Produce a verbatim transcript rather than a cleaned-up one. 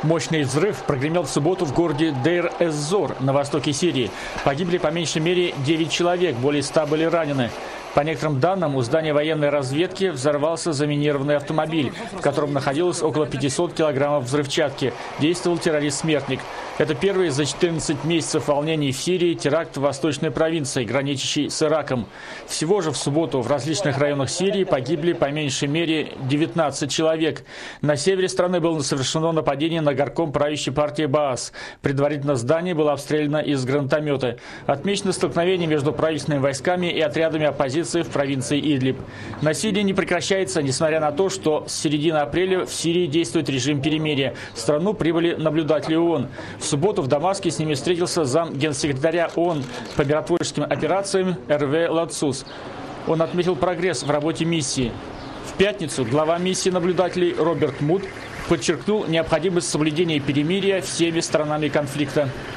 Мощный взрыв прогремел в субботу в городе Дейр-эз-Зор на востоке Сирии. Погибли по меньшей мере девять человек, более ста были ранены. По некоторым данным, у здания военной разведки взорвался заминированный автомобиль, в котором находилось около пятисот килограммов взрывчатки. Действовал террорист-смертник. Это первый за четырнадцать месяцев волнений в Сирии теракт в восточной провинции, граничащей с Ираком. Всего же в субботу в различных районах Сирии погибли по меньшей мере девятнадцать человек. На севере страны было совершено нападение на горком правящей партии Баас. Предварительно здание было обстреляно из гранатомета. Отмечено столкновение между правительственными войсками и отрядами оппозиции в провинции Идлиб. Насилие не прекращается, несмотря на то, что с середины апреля в Сирии действует режим перемирия. В страну прибыли наблюдатели ООН. В субботу в Дамаске с ними встретился зам генсекретаря ООН по миротворческим операциям Эрве Лацус. Он отметил прогресс в работе миссии. В пятницу глава миссии наблюдателей Роберт Муд подчеркнул необходимость соблюдения перемирия всеми сторонами конфликта.